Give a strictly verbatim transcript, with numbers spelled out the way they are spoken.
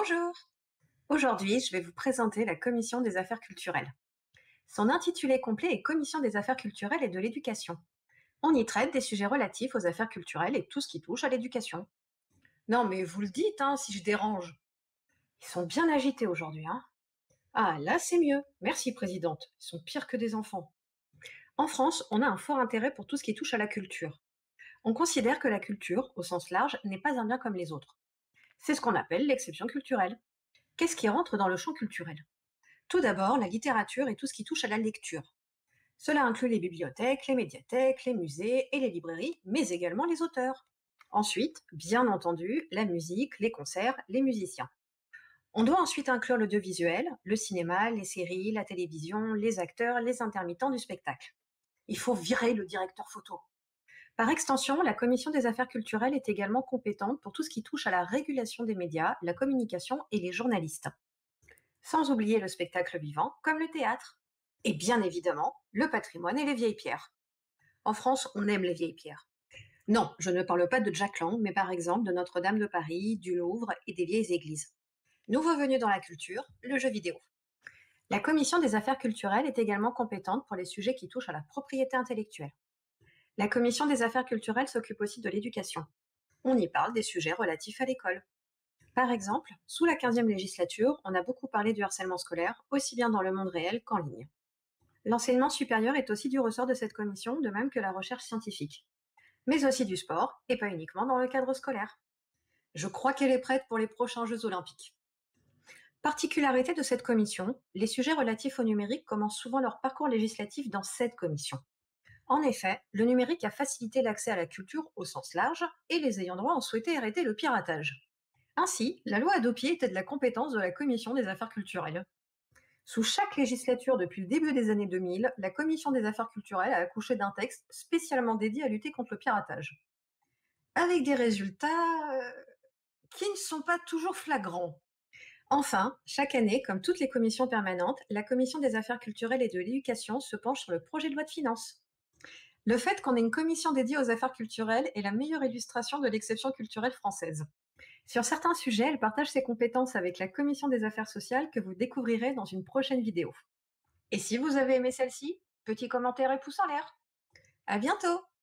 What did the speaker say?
Bonjour. Aujourd'hui, je vais vous présenter la Commission des affaires culturelles. Son intitulé complet est Commission des affaires culturelles et de l'éducation. On y traite des sujets relatifs aux affaires culturelles et tout ce qui touche à l'éducation. Non, mais vous le dites, hein, si je dérange. Ils sont bien agités aujourd'hui, hein. Ah, là, c'est mieux. Merci, présidente. Ils sont pires que des enfants. En France, on a un fort intérêt pour tout ce qui touche à la culture. On considère que la culture, au sens large, n'est pas un bien comme les autres. C'est ce qu'on appelle l'exception culturelle. Qu'est-ce qui rentre dans le champ culturel? Tout d'abord, la littérature et tout ce qui touche à la lecture. Cela inclut les bibliothèques, les médiathèques, les musées et les librairies, mais également les auteurs. Ensuite, bien entendu, la musique, les concerts, les musiciens. On doit ensuite inclure l'audiovisuel, le cinéma, les séries, la télévision, les acteurs, les intermittents du spectacle. Il faut virer le directeur photo. Par extension, la Commission des affaires culturelles est également compétente pour tout ce qui touche à la régulation des médias, la communication et les journalistes. Sans oublier le spectacle vivant, comme le théâtre. Et bien évidemment, le patrimoine et les vieilles pierres. En France, on aime les vieilles pierres. Non, je ne parle pas de Jack Lang, mais par exemple de Notre-Dame de Paris, du Louvre et des vieilles églises. Nouveau venu dans la culture, le jeu vidéo. La Commission des affaires culturelles est également compétente pour les sujets qui touchent à la propriété intellectuelle. La Commission des affaires culturelles s'occupe aussi de l'éducation. On y parle des sujets relatifs à l'école. Par exemple, sous la quinzième législature, on a beaucoup parlé du harcèlement scolaire, aussi bien dans le monde réel qu'en ligne. L'enseignement supérieur est aussi du ressort de cette commission, de même que la recherche scientifique. Mais aussi du sport, et pas uniquement dans le cadre scolaire. Je crois qu'elle est prête pour les prochains Jeux olympiques. Particularité de cette commission, les sujets relatifs au numérique commencent souvent leur parcours législatif dans cette commission. En effet, le numérique a facilité l'accès à la culture au sens large, et les ayants droit ont souhaité arrêter le piratage. Ainsi, la loi Hadopi était de la compétence de la Commission des affaires culturelles. Sous chaque législature depuis le début des années deux mille, la Commission des affaires culturelles a accouché d'un texte spécialement dédié à lutter contre le piratage. Avec des résultats euh, qui ne sont pas toujours flagrants. Enfin, chaque année, comme toutes les commissions permanentes, la Commission des affaires culturelles et de l'éducation se penche sur le projet de loi de finances. Le fait qu'on ait une commission dédiée aux affaires culturelles est la meilleure illustration de l'exception culturelle française. Sur certains sujets, elle partage ses compétences avec la Commission des affaires sociales que vous découvrirez dans une prochaine vidéo. Et si vous avez aimé celle-ci, petit commentaire et pouce en l'air. À bientôt!